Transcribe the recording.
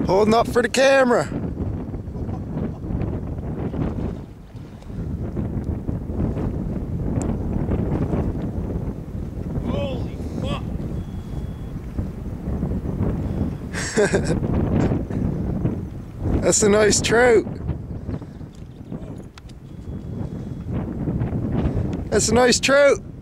Holding up for the camera. Holy fuck! That's a nice trout. That's a nice trout.